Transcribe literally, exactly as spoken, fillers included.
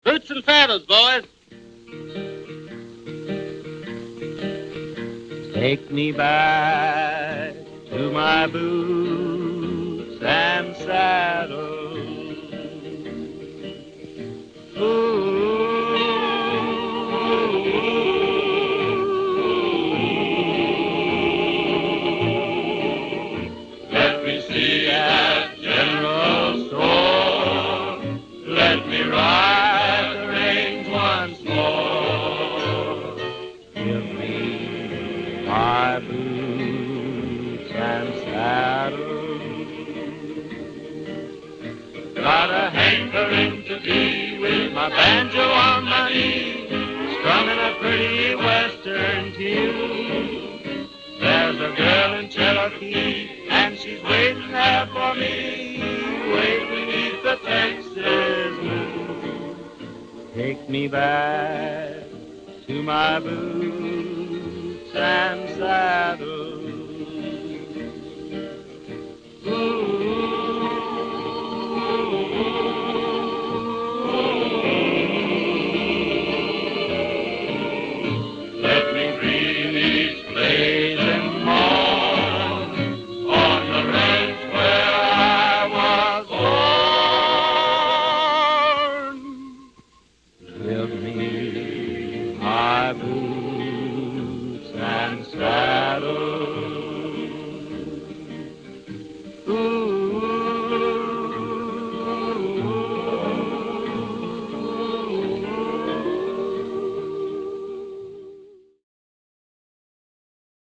Boots and saddles, boys. Take me back to my boots and saddles. Ooh. Let me see that general store. Let me ride the reins once more. Give me my boots and saddles. Got a hankering to be with my banjo on my knee, strumming a pretty western tune. There's a girl in Cherokee, and she's waiting there for me, way beneath the Texas moon. Take me back to my boots and saddles. Ooh. Let me breathe each blazing morn on the ranch where I was born. Give me my boots and saddles. Ooh.